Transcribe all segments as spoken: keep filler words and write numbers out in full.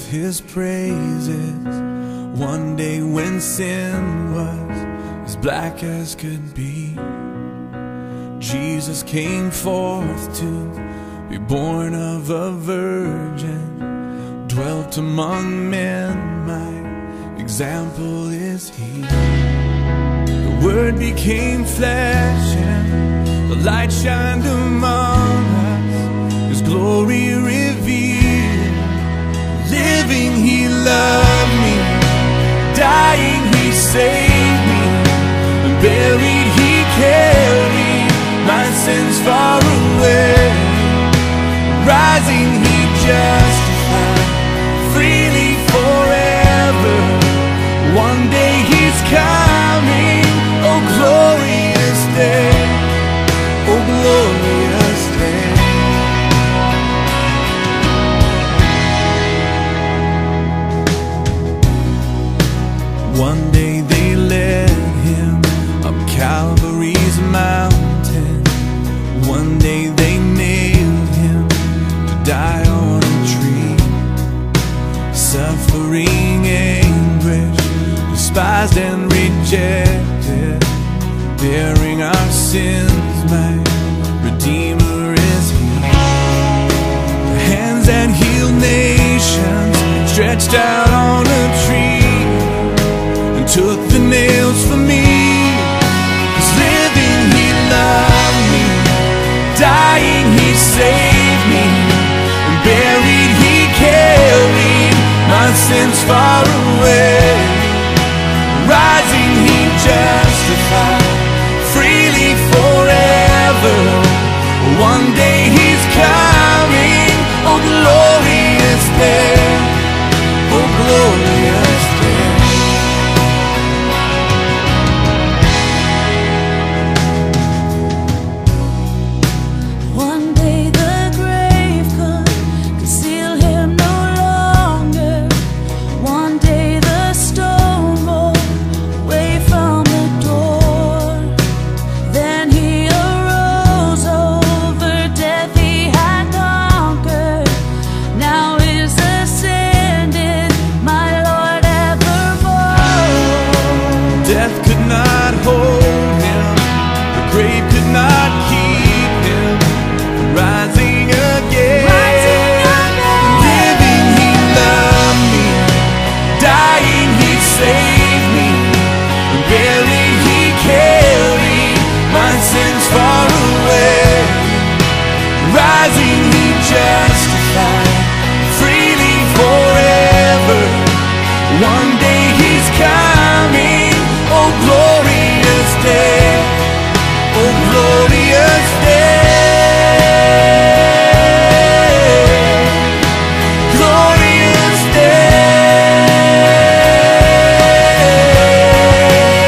with his praises. One day when sin was as black as could be, Jesus came forth to be born of a virgin, dwelt among men, my example is he. The Word became flesh and the light shined among us, his glory revealed. Living he loved me, dying he saved me, and buried he carried my sins far away. Rising he justified freely forever. One day he's coming, oh glorious day, oh glorious day. One day they led him up Calvary's mountain. One day they nailed him to die on a tree. Suffering anguish, despised and rejected, bearing our sins, my Redeemer is he. The hands that heal nations stretched out on a tree, and took the nails for me. 'Cause living he loved me, dying he saved me, and buried he carried my sins far away. Rising he justified freely forever. One day he's coming, oh glorious day, oh glorious day. One day the grave could conceal him no longer. One day the stone rolled away from the door. Then he arose, over death he had conquered. Now is ascended, my Lord evermore. Death could not hold him, the grave could not keep him from rising again. Rising again. Living he loved me, dying he saved me, and buried he carried my sins far away. Rising he justified freely forever. One day he's coming, oh glorious day, oh glorious day, glorious day.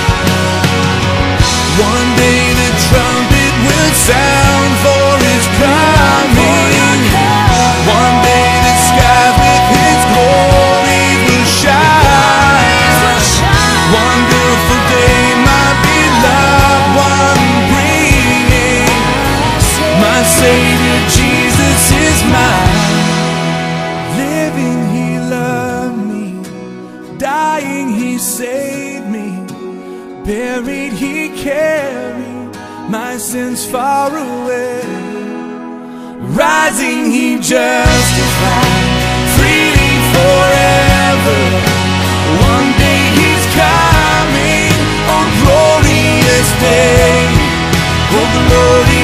One day the trumpet will sound for his coming. One day the skies with his glory will shine. Wonderful day, my beloved one bringing. My Savior Jesus is mine. Living he loved me, dying he saved me, buried he carried my sins far away. Rising he justified freely forever. One day he's coming, oh glorious day, oh glorious